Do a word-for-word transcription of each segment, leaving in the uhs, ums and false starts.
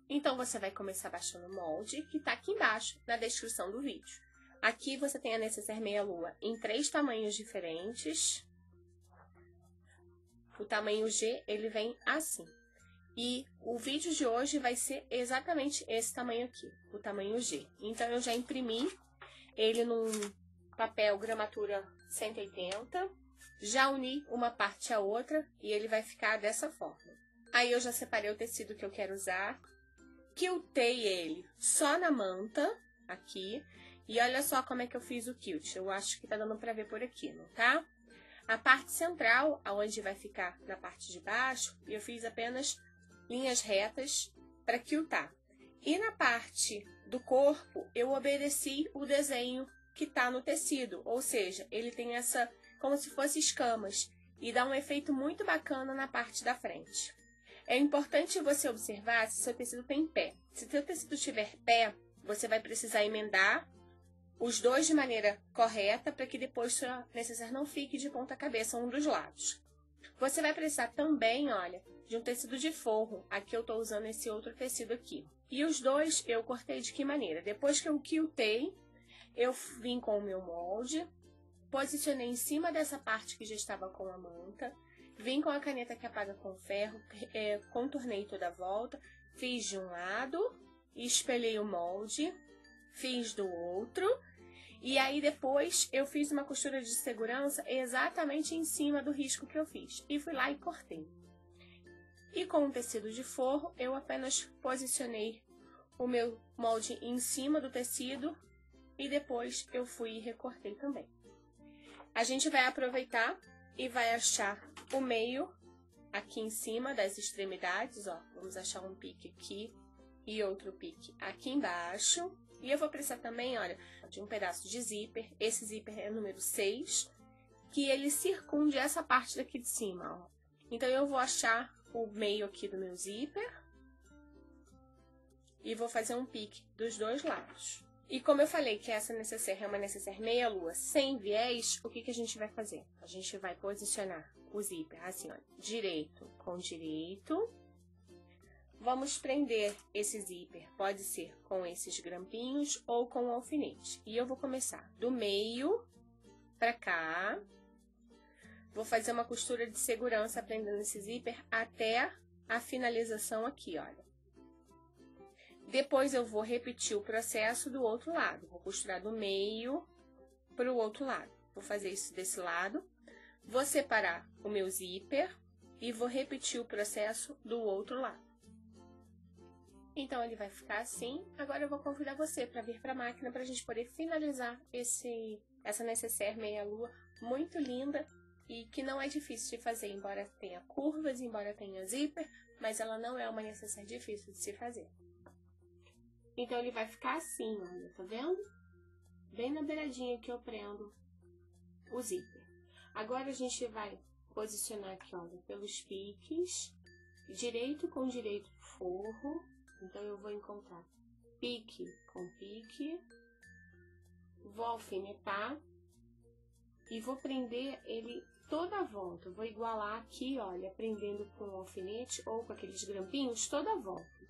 Então, você vai começar baixando o molde, que tá aqui embaixo, na descrição do vídeo. Aqui você tem a necessaire meia-lua em três tamanhos diferentes. O tamanho G, ele vem assim. E o vídeo de hoje vai ser exatamente esse tamanho aqui, o tamanho G. Então, eu já imprimi ele num papel gramatura cento e oitenta, já uni uma parte à outra e ele vai ficar dessa forma. Aí, eu já separei o tecido que eu quero usar, quiltei ele só na manta, aqui, e olha só como é que eu fiz o quilt. Eu acho que tá dando pra ver por aqui, não tá? A parte central, aonde vai ficar na parte de baixo, eu fiz apenas linhas retas para quiltar. E na parte do corpo, eu obedeci o desenho que tá no tecido, ou seja, ele tem essa, como se fosse escamas, e dá um efeito muito bacana na parte da frente. É importante você observar se seu tecido tem pé. Se seu tecido tiver pé, você vai precisar emendar os dois de maneira correta, para que depois sua necessaire não fique de ponta cabeça um dos lados. Você vai precisar também, olha, de um tecido de forro. Aqui eu tô usando esse outro tecido aqui. E os dois eu cortei de que maneira? Depois que eu quiltei, eu vim com o meu molde, posicionei em cima dessa parte que já estava com a manta, vim com a caneta que apaga com ferro, é, contornei toda a volta, fiz de um lado, espelhei o molde, fiz do outro. E aí, depois, eu fiz uma costura de segurança exatamente em cima do risco que eu fiz. E fui lá e cortei. E com o tecido de forro, eu apenas posicionei o meu molde em cima do tecido. E depois, eu fui e recortei também. A gente vai aproveitar e vai achar o meio aqui em cima das extremidades, ó. Vamos achar um pique aqui e outro pique aqui embaixo. E eu vou precisar também, olha, de um pedaço de zíper. Esse zíper é número seis, que ele circunde essa parte daqui de cima, ó. Então, eu vou achar o meio aqui do meu zíper e vou fazer um pique dos dois lados. E como eu falei que essa necessaire é uma necessaire meia-lua sem viés, o que que a gente vai fazer? A gente vai posicionar o zíper assim, ó, direito com direito. Vamos prender esse zíper, pode ser com esses grampinhos ou com o alfinete. E eu vou começar do meio pra cá. Vou fazer uma costura de segurança prendendo esse zíper até a finalização aqui, olha. Depois eu vou repetir o processo do outro lado. Vou costurar do meio pro outro lado. Vou fazer isso desse lado. Vou separar o meu zíper e vou repetir o processo do outro lado. Então, ele vai ficar assim. Agora, eu vou convidar você para vir para a máquina para a gente poder finalizar esse, essa necessaire meia-lua muito linda e que não é difícil de fazer, embora tenha curvas, embora tenha zíper, mas ela não é uma necessaire difícil de se fazer. Então, ele vai ficar assim, olha, tá vendo? Bem na beiradinha que eu prendo o zíper. Agora, a gente vai posicionar aqui, olha, pelos piques, direito com direito forro. Então, eu vou encontrar pique com pique, vou alfinetar e vou prender ele toda a volta. Vou igualar aqui, olha, prendendo com o alfinete ou com aqueles grampinhos toda a volta.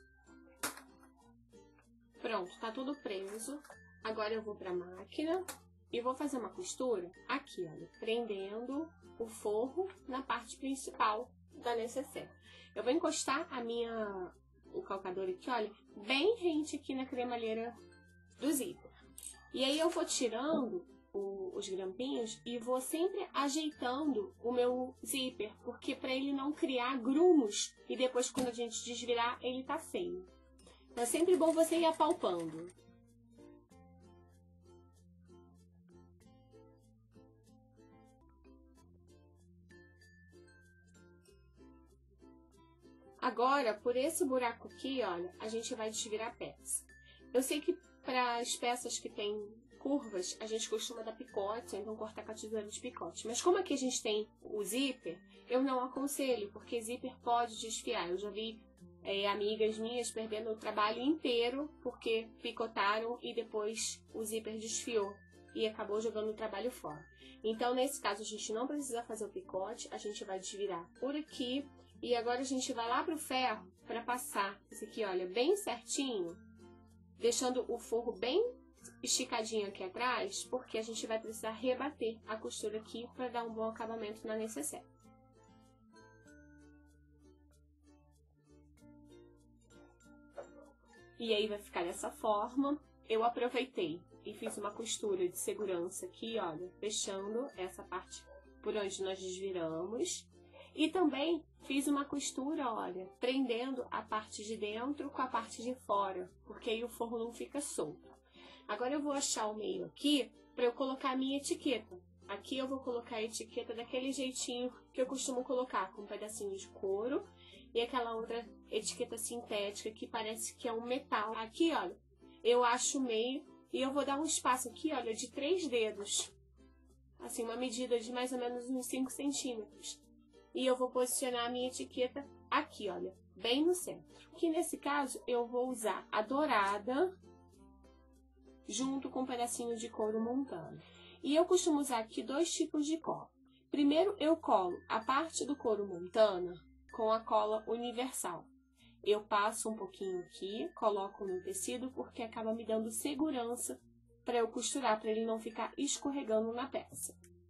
Pronto, tá tudo preso. Agora, eu vou pra máquina e vou fazer uma costura aqui, olha, prendendo o forro na parte principal da necessaire. Eu vou encostar a minha... o calcador aqui, olha, bem rente aqui na cremalheira do zíper. E aí, eu vou tirando o, os grampinhos e vou sempre ajeitando o meu zíper, porque para ele não criar grumos e depois, quando a gente desvirar, ele tá feio. Então, é sempre bom você ir apalpando. Agora, por esse buraco aqui, olha, a gente vai desvirar a peça. Eu sei que para as peças que tem curvas, a gente costuma dar picote, ou então cortar com a tesoura de picote. Mas como aqui a gente tem o zíper, eu não aconselho, porque zíper pode desfiar. Eu já vi é, amigas minhas perdendo o trabalho inteiro, porque picotaram e depois o zíper desfiou e acabou jogando o trabalho fora. Então, nesse caso, a gente não precisa fazer o picote, a gente vai desvirar por aqui E agora a gente vai lá pro ferro para passar esse aqui, olha, bem certinho, deixando o forro bem esticadinho aqui atrás, porque a gente vai precisar rebater a costura aqui para dar um bom acabamento na necessaire. E aí vai ficar dessa forma. Eu aproveitei e fiz uma costura de segurança aqui, olha, fechando essa parte por onde nós desviramos. E também fiz uma costura, olha, prendendo a parte de dentro com a parte de fora, porque aí o forro não fica solto. Agora eu vou achar o meio aqui para eu colocar a minha etiqueta. Aqui eu vou colocar a etiqueta daquele jeitinho que eu costumo colocar, com um pedacinho de couro e aquela outra etiqueta sintética que parece que é um metal. Aqui, olha, eu acho o meio e eu vou dar um espaço aqui, olha, de três dedos. Assim, uma medida de mais ou menos uns cinco centímetros. E eu vou posicionar a minha etiqueta aqui, olha, bem no centro. Que nesse caso eu vou usar a dourada junto com um pedacinho de couro montano. E eu costumo usar aqui dois tipos de cola. Primeiro eu colo a parte do couro montana com a cola universal. Eu passo um pouquinho aqui, coloco no tecido porque acaba me dando segurança para eu costurar, para ele não ficar escorregando na peça.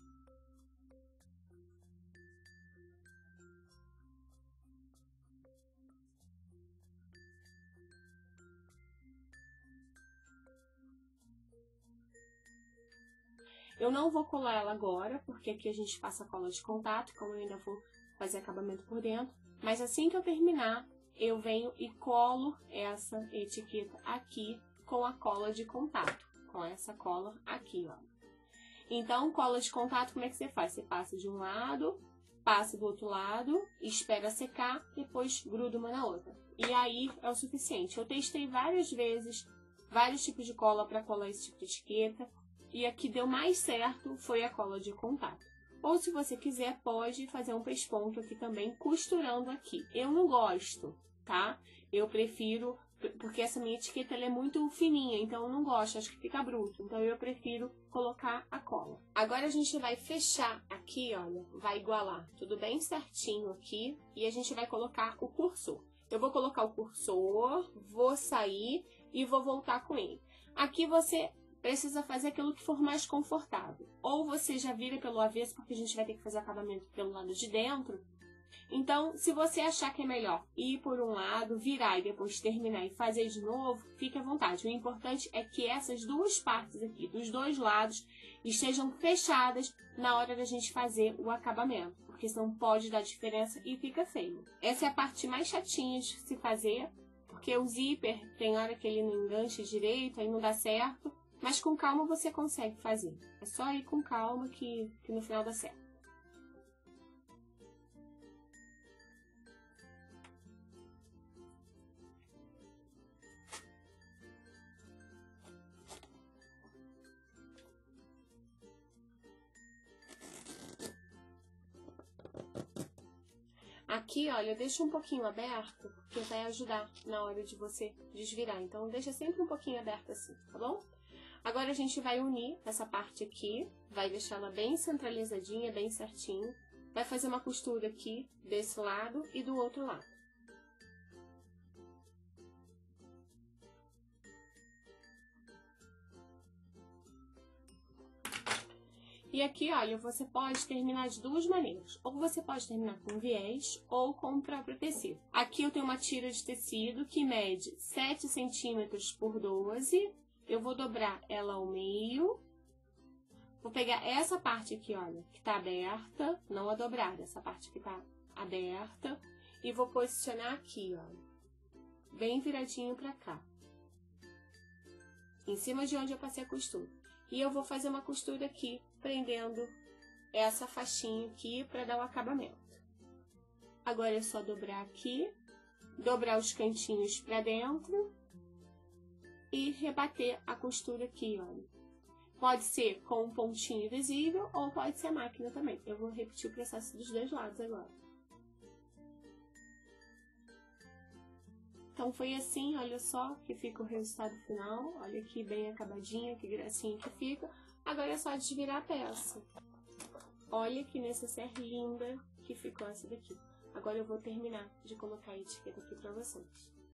Eu não vou colar ela agora, porque aqui a gente passa cola de contato, como eu ainda vou fazer acabamento por dentro. Mas assim que eu terminar, eu venho e colo essa etiqueta aqui com a cola de contato, com essa cola aqui, ó. Então, cola de contato, como é que você faz? Você passa de um lado, passa do outro lado, espera secar, depois gruda uma na outra. E aí é o suficiente. Eu testei várias vezes, vários tipos de cola para colar esse tipo de etiqueta. E a que deu mais certo foi a cola de contato. Ou se você quiser, pode fazer um pesponto aqui também, costurando aqui. Eu não gosto, tá? Eu prefiro, porque essa minha etiqueta ela é muito fininha, então eu não gosto, acho que fica bruto. Então eu prefiro colocar a cola. Agora a gente vai fechar aqui, olha, vai igualar tudo bem certinho aqui. E a gente vai colocar o cursor. Eu vou colocar o cursor, vou sair e vou voltar com ele. Aqui você precisa fazer aquilo que for mais confortável. Ou você já vira pelo avesso, porque a gente vai ter que fazer acabamento pelo lado de dentro. Então, se você achar que é melhor ir por um lado, virar e depois terminar e fazer de novo, fique à vontade. O importante é que essas duas partes aqui, dos dois lados, estejam fechadas na hora da gente fazer o acabamento. Porque senão pode dar diferença e fica feio. Essa é a parte mais chatinha de se fazer, porque o zíper tem hora que ele não engancha direito, aí não dá certo. Mas com calma você consegue fazer. É só ir com calma que, que no final dá certo. Aqui, olha, deixa um pouquinho aberto, porque vai ajudar na hora de você desvirar. Então, deixa sempre um pouquinho aberto assim, tá bom? Agora a gente vai unir essa parte aqui, vai deixar ela bem centralizadinha, bem certinho. Vai fazer uma costura aqui desse lado e do outro lado. E aqui, olha, você pode terminar de duas maneiras. Ou você pode terminar com viés ou com o próprio tecido. Aqui eu tenho uma tira de tecido que mede sete centímetros por doze. Eu vou dobrar ela ao meio. Vou pegar essa parte aqui, olha, que tá aberta, não a dobrada, essa parte que tá aberta. E vou posicionar aqui, olha, bem viradinho pra cá. Em cima de onde eu passei a costura. E eu vou fazer uma costura aqui, prendendo essa faixinha aqui pra dar o acabamento. Agora é só dobrar aqui, dobrar os cantinhos pra dentro. E rebater a costura aqui, olha. Pode ser com um pontinho visível ou pode ser a máquina também. Eu vou repetir o processo dos dois lados agora. Então foi assim, olha só, que fica o resultado final. Olha que bem acabadinha, que gracinha que fica. Agora é só desvirar a peça. Olha que necessaire linda que ficou essa daqui. Agora eu vou terminar de colocar a etiqueta aqui pra vocês.